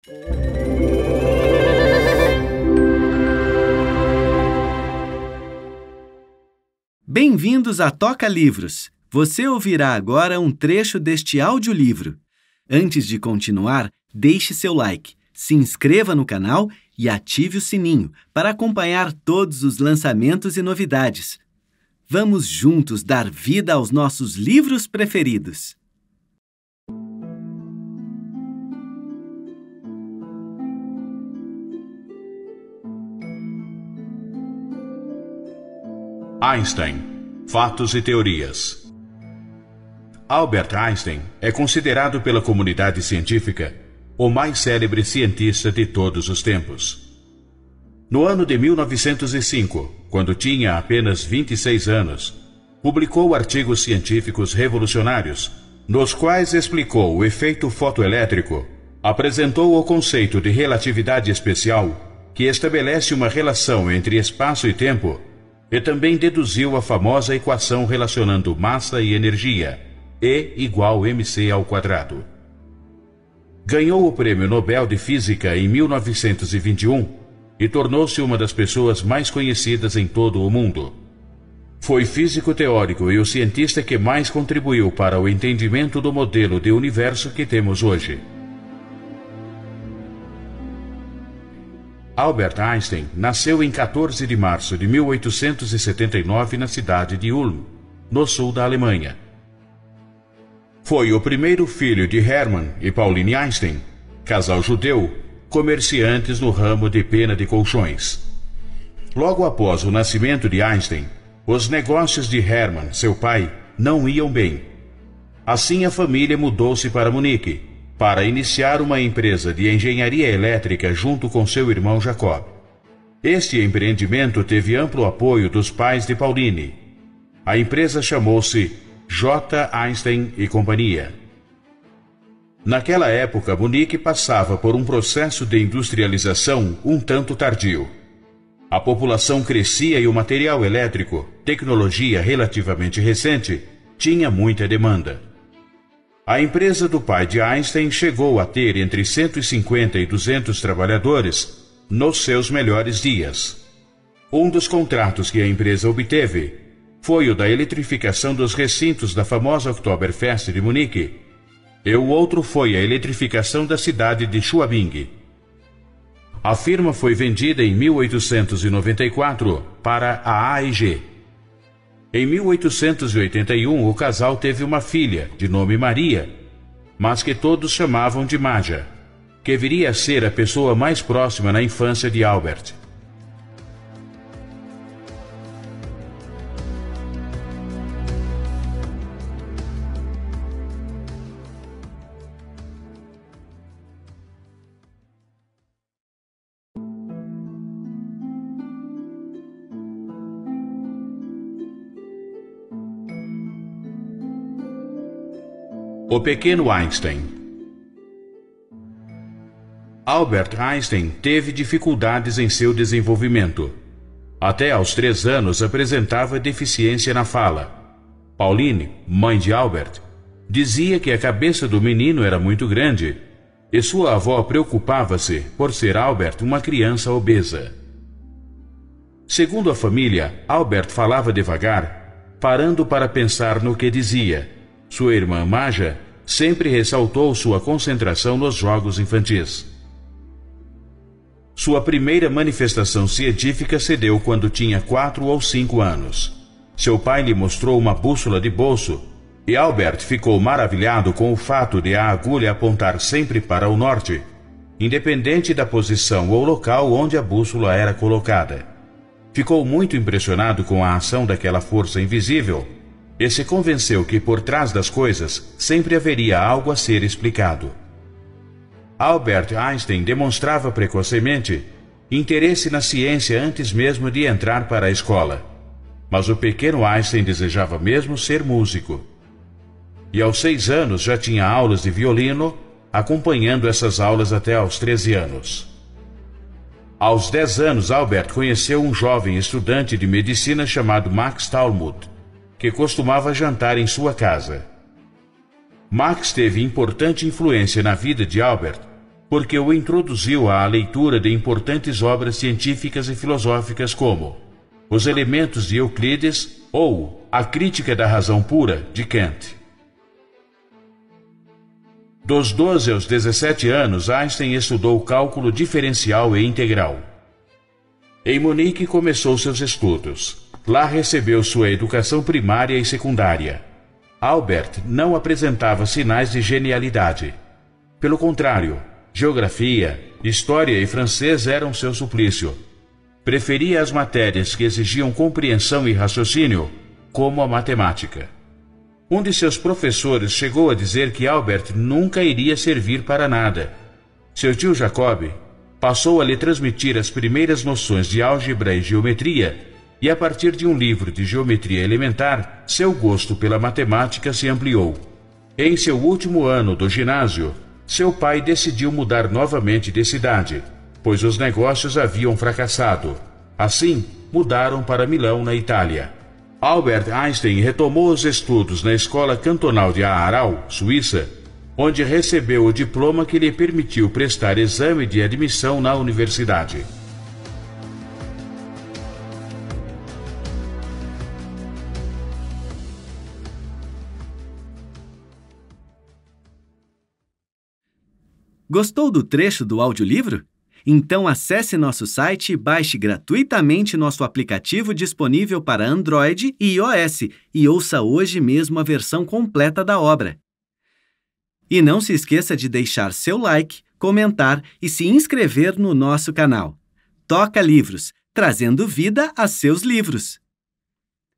Bem-vindos a Toca Livros! Você ouvirá agora um trecho deste audiolivro. Antes de continuar, deixe seu like, se inscreva no canal e ative o sininho para acompanhar todos os lançamentos e novidades. Vamos juntos dar vida aos nossos livros preferidos. Einstein, fatos e teorias. Albert Einstein é considerado pela comunidade científica o mais célebre cientista de todos os tempos. No ano de 1905, quando tinha apenas 26 anos, publicou artigos científicos revolucionários, nos quais explicou o efeito fotoelétrico, apresentou o conceito de relatividade especial, que estabelece uma relação entre espaço e tempo, e também deduziu a famosa equação relacionando massa e energia, E igual mc². Ganhou o Prêmio Nobel de Física em 1921 e tornou-se uma das pessoas mais conhecidas em todo o mundo. Foi físico teórico e o cientista que mais contribuiu para o entendimento do modelo de universo que temos hoje. Albert Einstein nasceu em 14 de março de 1879 na cidade de Ulm, no sul da Alemanha. Foi o primeiro filho de Hermann e Pauline Einstein, casal judeu, comerciantes no ramo de pena de colchões. Logo após o nascimento de Einstein, os negócios de Hermann, seu pai, não iam bem. Assim a família mudou-se para Munique, para iniciar uma empresa de engenharia elétrica junto com seu irmão Jacob. Este empreendimento teve amplo apoio dos pais de Pauline. A empresa chamou-se J. Einstein e Companhia. Naquela época, Munique passava por um processo de industrialização um tanto tardio. A população crescia e o material elétrico, tecnologia relativamente recente, tinha muita demanda. A empresa do pai de Einstein chegou a ter entre 150 e 200 trabalhadores nos seus melhores dias. Um dos contratos que a empresa obteve foi o da eletrificação dos recintos da famosa Oktoberfest de Munique, e o outro foi a eletrificação da cidade de Schwabing. A firma foi vendida em 1894 para a AEG. Em 1881, o casal teve uma filha, de nome Maria, mas que todos chamavam de Maja, que viria a ser a pessoa mais próxima na infância de Albert. O pequeno Einstein. Albert Einstein teve dificuldades em seu desenvolvimento. Até aos 3 anos apresentava deficiência na fala. Pauline, mãe de Albert, dizia que a cabeça do menino era muito grande, e sua avó preocupava-se por ser Albert uma criança obesa. Segundo a família, Albert falava devagar, parando para pensar no que dizia. Sua irmã Maja sempre ressaltou sua concentração nos jogos infantis. Sua primeira manifestação científica se deu quando tinha 4 ou 5 anos. Seu pai lhe mostrou uma bússola de bolso, e Albert ficou maravilhado com o fato de a agulha apontar sempre para o norte, independente da posição ou local onde a bússola era colocada. Ficou muito impressionado com a ação daquela força invisível, e se convenceu que por trás das coisas sempre haveria algo a ser explicado. Albert Einstein demonstrava precocemente interesse na ciência antes mesmo de entrar para a escola, mas o pequeno Einstein desejava mesmo ser músico. E aos 6 anos já tinha aulas de violino, acompanhando essas aulas até aos 13 anos. Aos 10 anos, Albert conheceu um jovem estudante de medicina chamado Max Talmud, que costumava jantar em sua casa. Max teve importante influência na vida de Albert, porque o introduziu à leitura de importantes obras científicas e filosóficas como Os Elementos de Euclides ou A Crítica da Razão Pura, de Kant. Dos 12 aos 17 anos, Einstein estudou cálculo diferencial e integral. Em Munique começou seus estudos. Lá recebeu sua educação primária e secundária. Albert não apresentava sinais de genialidade. Pelo contrário, geografia, história e francês eram seu suplício. Preferia as matérias que exigiam compreensão e raciocínio, como a matemática. Um de seus professores chegou a dizer que Albert nunca iria servir para nada. Seu tio Jacob passou a lhe transmitir as primeiras noções de álgebra e geometria, e a partir de um livro de geometria elementar, seu gosto pela matemática se ampliou. Em seu último ano do ginásio, seu pai decidiu mudar novamente de cidade, pois os negócios haviam fracassado. Assim, mudaram para Milão, na Itália. Albert Einstein retomou os estudos na Escola Cantonal de Aarau, Suíça, onde recebeu o diploma que lhe permitiu prestar exame de admissão na universidade. Gostou do trecho do audiolivro? Então acesse nosso site e baixe gratuitamente nosso aplicativo disponível para Android e iOS e ouça hoje mesmo a versão completa da obra. E não se esqueça de deixar seu like, comentar e se inscrever no nosso canal. Toca Livros, trazendo vida a seus livros.